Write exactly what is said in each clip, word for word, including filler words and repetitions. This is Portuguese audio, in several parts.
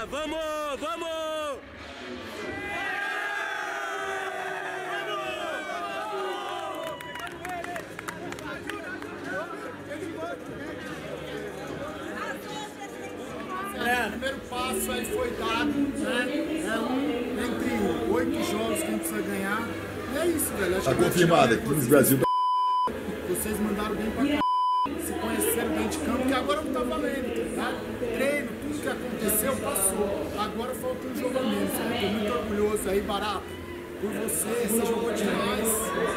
Vamos, vamos! É, o primeiro passo aí foi dado, né? É um entre oito jogos que a gente precisa ganhar. E é isso, velho. Tá confirmado, quinze Brasil. Vocês mandaram bem pra cá, se conheceram dentro de campo, que agora não tá valendo, tá ligado? Treino, tudo que aconteceu passou. Agora falta um jogo a menos. Eu tô muito orgulhoso aí, Barato, por você. Você jogou demais.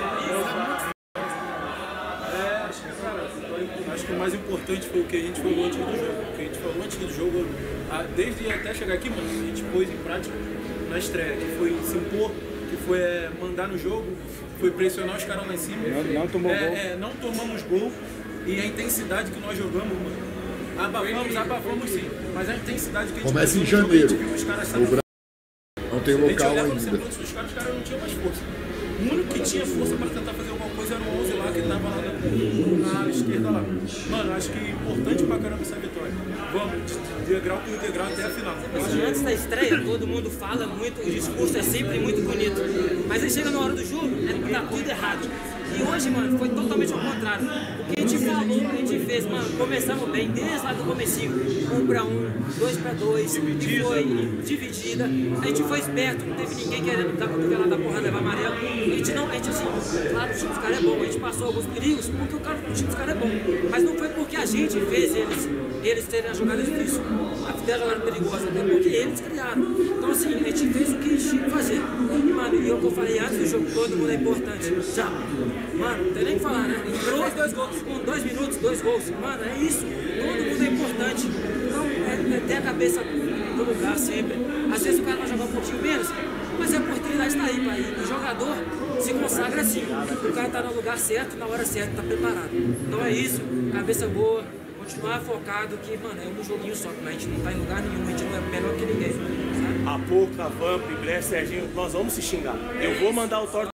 Acho que o mais importante foi o que a gente falou antes do jogo. O que a gente falou antes do jogo, desde até chegar aqui, mano, a gente pôs em prática na estreia, que foi se impor, que foi é, mandar no jogo, foi pressionar os caras lá em cima. Não, não tomou é, gol. É, não tomamos gol e a intensidade que nós jogamos, mano. Abafamos, abafamos sim, mas a intensidade que a gente começa em jogo, janeiro. Viu, os caras O Bra... Não tem local ainda. Os caras, os caras não tinham mais força. O único que tinha força para tentar fazer alguma coisa era o onze lá, que tava lá na, na esquerda lá. Mano, acho que é importante pra caramba essa vitória. Vamos, de degrau por degrau até a final. Antes da estreia, todo mundo fala muito, o discurso é sempre muito bonito. Mas aí chega na hora do jogo, é, tá tudo errado. E hoje, mano, foi totalmente ao contrário. O que a gente falou, o que a gente fez, mano, começamos bem, desde lá do comecinho. Um pra um, dois pra dois, e foi dividida. A gente foi esperto, não teve ninguém querendo dar cotovela da porra, levar amarelo. A gente não, a gente assim, claro, o time dos caras é bom, a gente passou alguns perigos porque o, cara, o time dos caras é bom. Mas não foi porque a gente fez eles, eles terem a jogada difícil, a jogada perigosa, até porque eles criaram. Então assim, a gente fez o que a gente tinha que fazer. E, mano, e o que eu falei antes do jogo, todo mundo é importante. Já. Mano, não tem nem o que falar, né? Entrou dois gols, com dois minutos, dois gols. Mano, é isso. Todo mundo é importante. Então, é, é ter a cabeça no lugar sempre. Às vezes o cara vai jogar um pouquinho menos, mas a oportunidade está aí, pai. O jogador se consagra assim. O cara tá no lugar certo, na hora certa, tá preparado. Então é isso, cabeça boa, continuar focado, que, mano, é um joguinho só. A gente não tá em lugar nenhum, a gente não é melhor que ninguém. Sabe? A pouco, a Vamp, Bré, Serginho, nós vamos se xingar. Eu vou mandar o Thor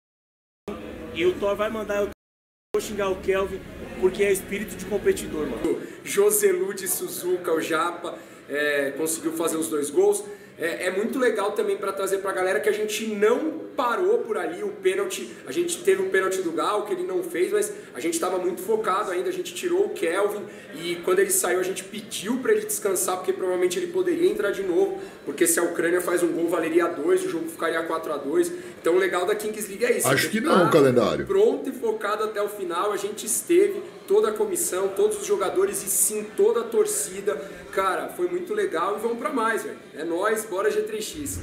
e o Thor vai mandar eu vou xingar o Kelvin, porque é espírito de competidor, mano. Joselu de Suzuka, o Japa, é, conseguiu fazer os dois gols. É, é muito legal também para trazer para a galera que a gente não parou por ali o pênalti. A gente teve o pênalti do Gal, que ele não fez, mas a gente estava muito focado ainda. A gente tirou o Kelvin e quando ele saiu a gente pediu para ele descansar, porque provavelmente ele poderia entrar de novo, porque se a Ucrânia faz um gol valeria dois, o jogo ficaria quatro a dois. Então o legal da Kings League é isso. Acho que não, calendário. Pronto e focado até o final, a gente esteve, toda a comissão, todos os jogadores e sim toda a torcida. Cara, foi muito legal e vamos pra mais, velho. É nóis, bora G três X.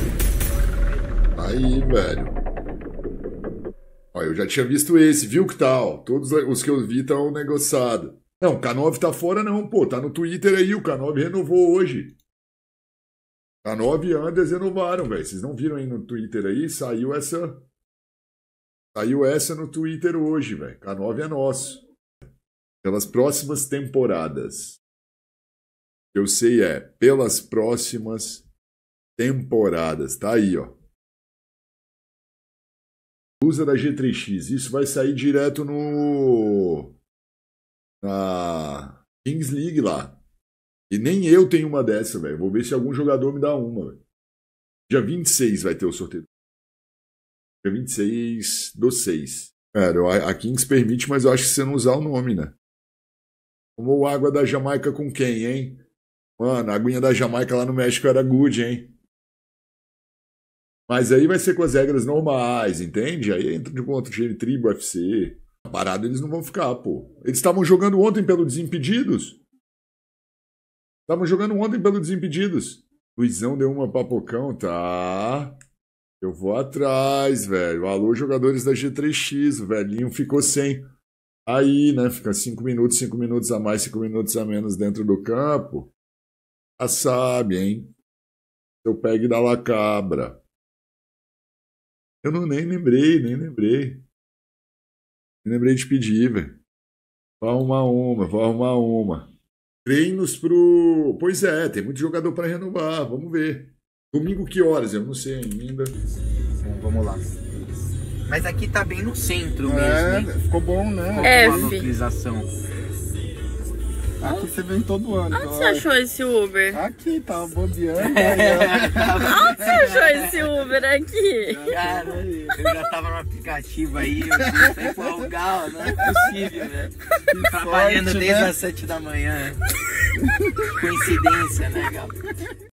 Aí, velho. Ó, eu já tinha visto esse, viu que tal? Todos os que eu vi estão negociados. Não, o K nove tá fora não, pô. Tá no Twitter aí, o K nove renovou hoje. K nove e Anders renovaram, velho. Vocês não viram aí no Twitter aí? Saiu essa... Saiu essa no Twitter hoje, velho. K nove é nosso. Pelas próximas temporadas. Eu sei é, pelas próximas temporadas. Tá aí, ó. Usa da G três X. Isso vai sair direto no... Na Kings League lá. E nem eu tenho uma dessa, velho. Vou ver se algum jogador me dá uma, velho. Dia vinte e seis vai ter o sorteio. Dia vinte e seis do seis. Cara, a Kings permite, mas eu acho que você não usar o nome, né? Tomou água da Jamaica com quem, hein? Mano, a aguinha da Jamaica lá no México era good, hein? Mas aí vai ser com as regras normais, entende? Aí entra de contra o G N Tribo, U F C. Parado eles não vão ficar, pô. Eles estavam jogando ontem pelo Desimpedidos. Estavam jogando ontem pelo Desimpedidos. Luizão deu uma papocão, tá? Eu vou atrás, velho. Alô, jogadores da G três X. O velhinho ficou sem. Aí, né? Fica cinco minutos, cinco minutos a mais, cinco minutos a menos dentro do campo. Já sabe, hein? Eu pego e dá lá cabra. Eu não nem lembrei, nem lembrei. Nem lembrei de pedir, velho. Vou arrumar uma, vou arrumar uma. Treinos pro... Pois é, tem muito jogador pra renovar, vamos ver. Domingo que horas? Eu não sei ainda. Bom, vamos lá. Mas aqui tá bem no centro é, mesmo, hein? Ficou bom, né? Ficou F. boa a localização. Aqui você vem todo ano. Onde você achou esse Uber? Aqui, tava bobeando. Aí, Onde você achou esse Uber aqui? Cara, eu já tava no aplicativo aí, eu disse, pô, o Gal, não é possível, né? Trabalhando sorte, desde né? as sete da manhã. Coincidência, né, Gal?